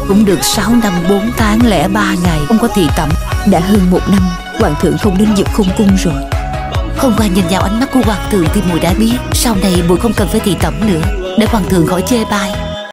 Cũng được 6 năm 4 tháng lẻ 3 ngày không có thị tẩm. Đã hơn 1 năm hoàng thượng không đến Dực Không Cung rồi. Hôm qua nhìn vào ánh mắt của hoàng thượng thì muội đã biết sau này muội không cần phải thị tẩm nữa, để hoàng thượng khỏi chê bai.